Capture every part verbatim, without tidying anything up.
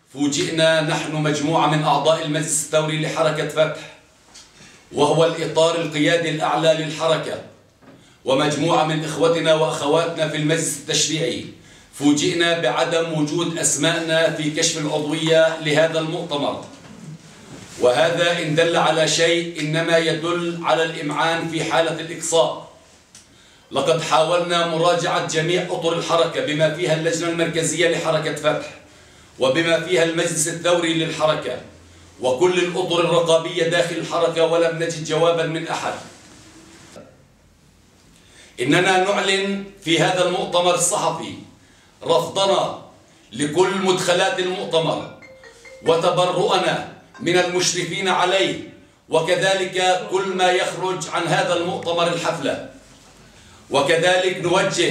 فوجئنا نحن مجموعة من أعضاء المجلس الثوري لحركة فتح، وهو الإطار القيادي الأعلى للحركة، ومجموعة من إخوتنا وأخواتنا في المجلس التشريعي، فوجئنا بعدم وجود أسماءنا في كشف العضوية لهذا المؤتمر. وهذا إن دل على شيء إنما يدل على الإمعان في حالة الإقصاء. لقد حاولنا مراجعة جميع أطر الحركة بما فيها اللجنة المركزية لحركة فتح، وبما فيها المجلس الثوري للحركة، وكل الأطر الرقابية داخل الحركة، ولم نجد جوابا من أحد. إننا نعلن في هذا المؤتمر الصحفي رفضنا لكل مدخلات المؤتمر وتبرؤنا من المشرفين عليه، وكذلك كل ما يخرج عن هذا المؤتمر الحفلة. وكذلك نوجه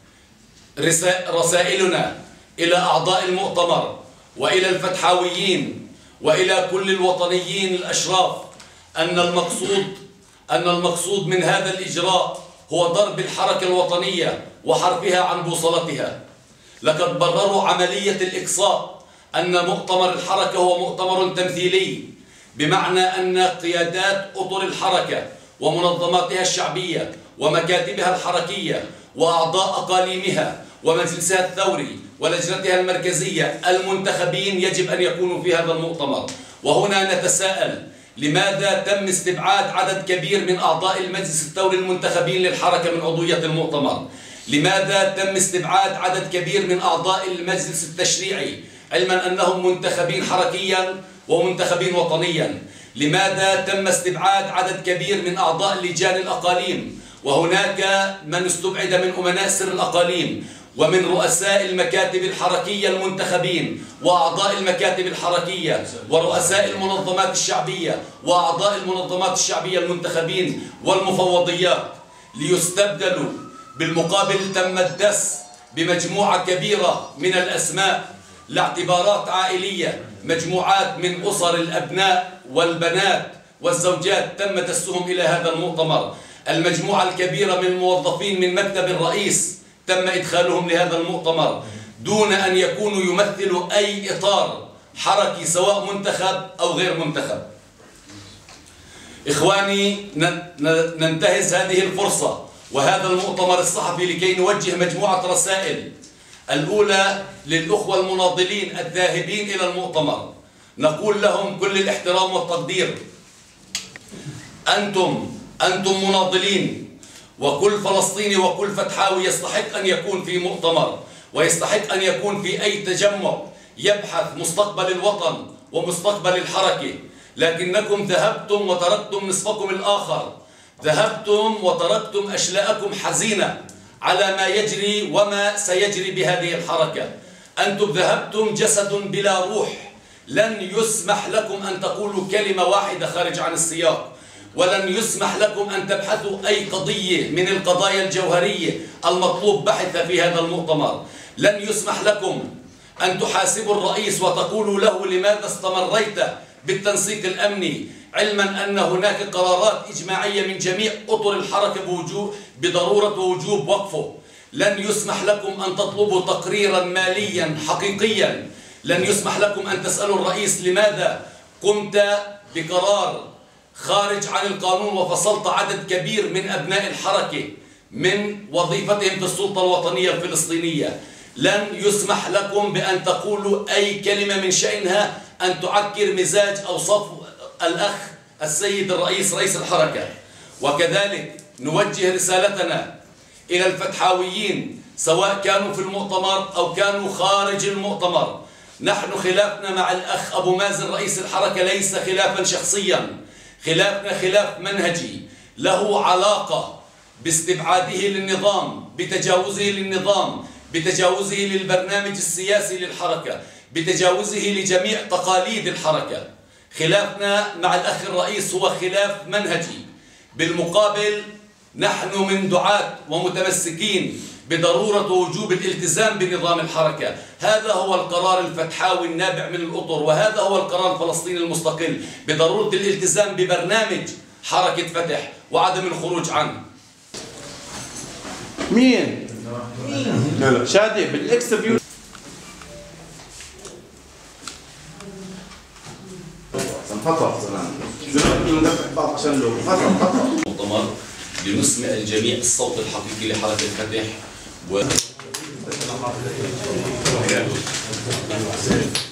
رسائلنا إلى أعضاء المؤتمر وإلى الفتحاويين وإلى كل الوطنيين الأشراف أن المقصود أن المقصود من هذا الإجراء هو ضرب الحركة الوطنية وحرفها عن بوصلتها. لقد برروا عملية الإقصاء أن مؤتمر الحركة هو مؤتمر تمثيلي، بمعنى أن قيادات أطر الحركة ومنظماتها الشعبية ومكاتبها الحركية وأعضاء أقاليمها ومجلسها الثوري ولجنتها المركزية المنتخبين يجب أن يكونوا في هذا المؤتمر. وهنا نتساءل: لماذا تم استبعاد عدد كبير من أعضاء المجلس الثوري المنتخبين للحركة من عضوية المؤتمر؟ لماذا تم استبعاد عدد كبير من أعضاء المجلس التشريعي علما أنهم منتخبين حركيا ومنتخبين وطنيا؟ لماذا تم استبعاد عدد كبير من أعضاء لجان الأقاليم، وهناك من استبعد من أمناء سر الأقاليم ومن رؤساء المكاتب الحركية المنتخبين وأعضاء المكاتب الحركية ورؤساء المنظمات الشعبية وأعضاء المنظمات الشعبية المنتخبين والمفوضيات ليستبدلوا؟ بالمقابل تم الدس بمجموعة كبيرة من الأسماء لاعتبارات عائلية، مجموعات من أسر الأبناء والبنات والزوجات تم دسهم إلى هذا المؤتمر. المجموعة الكبيرة من الموظفين من مكتب الرئيس تم إدخالهم لهذا المؤتمر دون أن يكونوا يمثلوا أي إطار حركي سواء منتخب أو غير منتخب. إخواني، ننتهز هذه الفرصة وهذا المؤتمر الصحفي لكي نوجه مجموعة رسائل. الأولى للأخوة المناضلين الذاهبين إلى المؤتمر، نقول لهم كل الاحترام والتقدير. أنتم أنتم مناضلين، وكل فلسطيني وكل فتحاوي يستحق أن يكون في مؤتمر ويستحق أن يكون في أي تجمع يبحث مستقبل الوطن ومستقبل الحركة، لكنكم ذهبتم وتركتم نصفكم الآخر، ذهبتم وتركتم أشلاءكم حزينة على ما يجري وما سيجري بهذه الحركة. أنتم ذهبتم جسد بلا روح، لن يسمح لكم أن تقولوا كلمة واحدة خارج عن السياق، ولن يسمح لكم أن تبحثوا أي قضية من القضايا الجوهرية المطلوب بحثها في هذا المؤتمر. لن يسمح لكم أن تحاسبوا الرئيس وتقولوا له لماذا استمريت بالتنسيق الأمني، علما أن هناك قرارات إجماعية من جميع أطر الحركة بوجوب بضرورة ووجوب وقفه. لن يسمح لكم أن تطلبوا تقريرا ماليا حقيقيا. لن يسمح لكم أن تسألوا الرئيس لماذا قمت بقرار خارج عن القانون وفصلت عدد كبير من أبناء الحركة من وظيفتهم في السلطة الوطنية الفلسطينية. لن يسمح لكم بأن تقولوا أي كلمة من شأنها أن تعكر مزاج أو صفو الأخ السيد الرئيس رئيس الحركة. وكذلك نوجه رسالتنا إلى الفتحاويين سواء كانوا في المؤتمر أو كانوا خارج المؤتمر. نحن خلافنا مع الأخ أبو مازن رئيس الحركة ليس خلافا شخصيا، خلافنا خلاف منهجي له علاقة باستبعاده للنظام، بتجاوزه للنظام، بتجاوزه للبرنامج السياسي للحركة، بتجاوزه لجميع تقاليد الحركة. خلافنا مع الأخ الرئيس هو خلاف منهجي. بالمقابل نحن من دعاة ومتمسكين بضرورة وجوب الالتزام بنظام الحركة. هذا هو القرار الفتحاوي النابع من الأطر، وهذا هو القرار الفلسطيني المستقل بضرورة الالتزام ببرنامج حركة فتح وعدم الخروج عنه. مين؟ مين؟ شادي بالإكس فيو خطأ زمان زمان كنا ندافع بعض عشان لو خطأ خطأ مؤتمر لنسمع الجميع الصوت الحقيقي لحركة فتح و